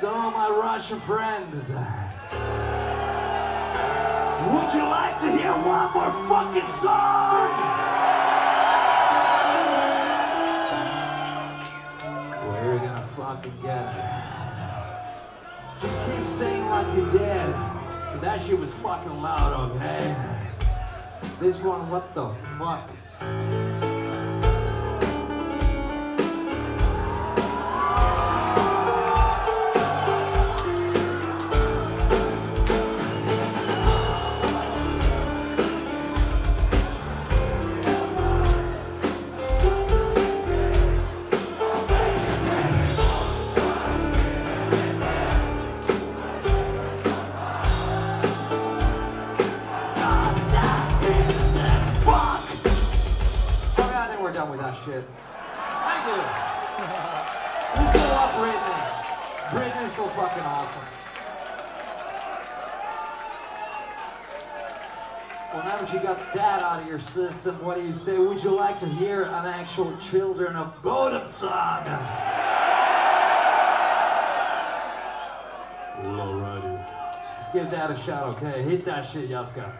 So, my Russian friends, would you like to hear one more fucking song? We're gonna fucking get it. Just keep saying like you did, cause that shit was fucking loud, okay? This one, what the fuck? Shit. Thank you. We still love Britney. Britney's still fucking awesome. Well, now that you got that out of your system, what do you say? Would you like to hear an actual Children of Bodom song? Well, alrighty. Let's give that a shot, okay? Hit that shit, Yaska.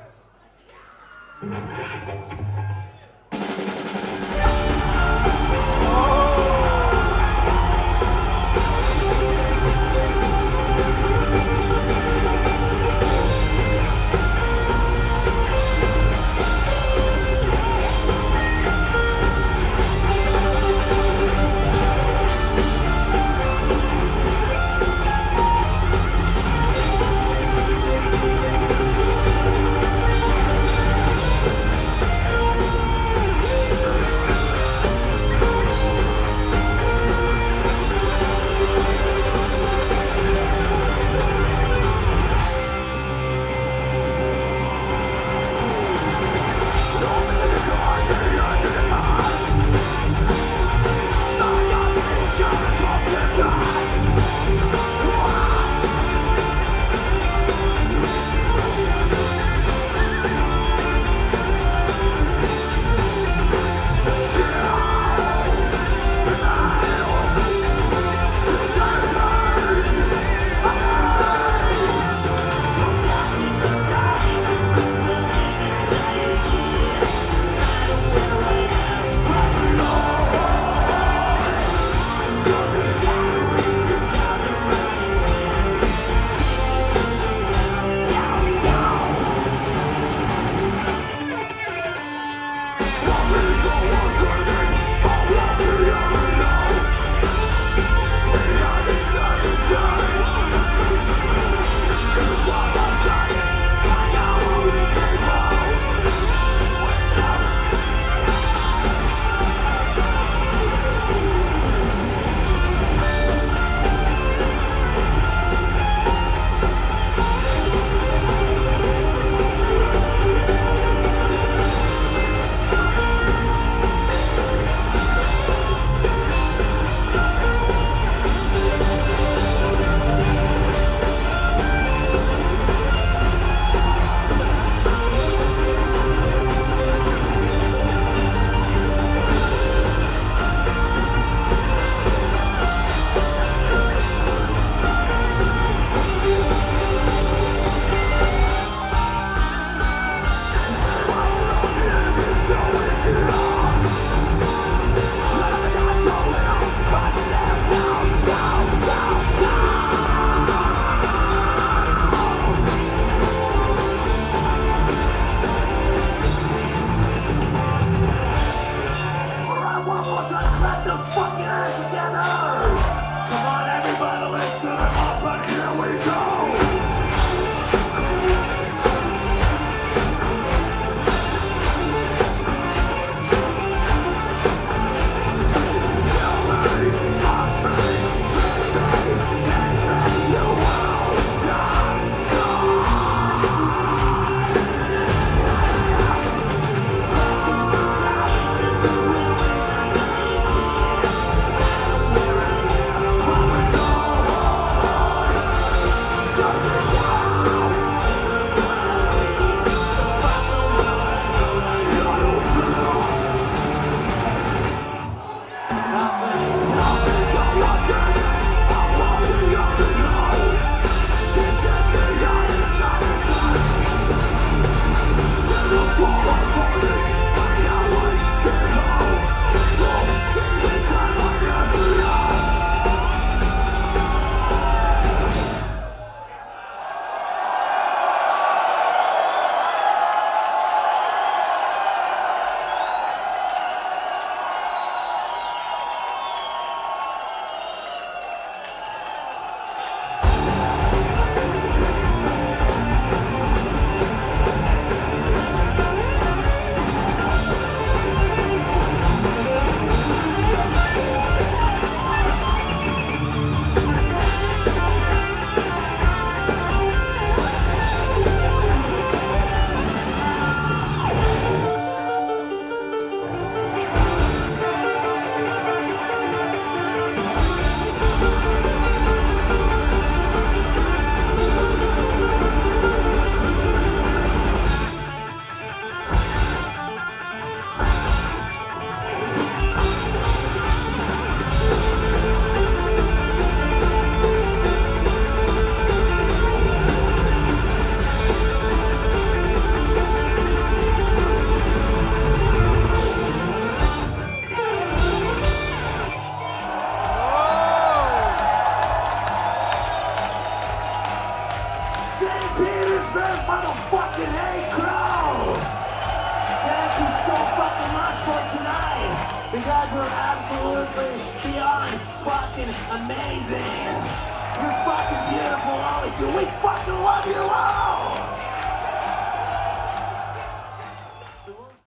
guys were absolutely beyond fucking amazing. You're fucking beautiful, all of you. We fucking love you all.